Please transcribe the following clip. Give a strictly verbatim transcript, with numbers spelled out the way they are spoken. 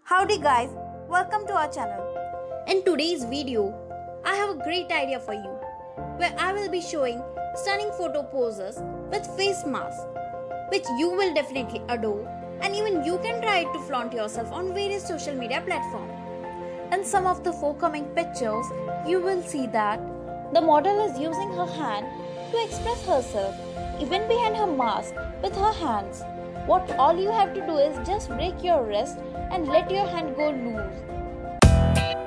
Howdy guys, welcome to our channel. In today's video, I have a great idea for you, where I will be showing stunning photo poses with face masks, which you will definitely adore, and even you can try it to flaunt yourself on various social media platforms. In some of the forthcoming pictures, you will see that the model is using her hand to express herself, even behind her mask with her hands. What all you have to do is just break your wrist and let your hand go loose.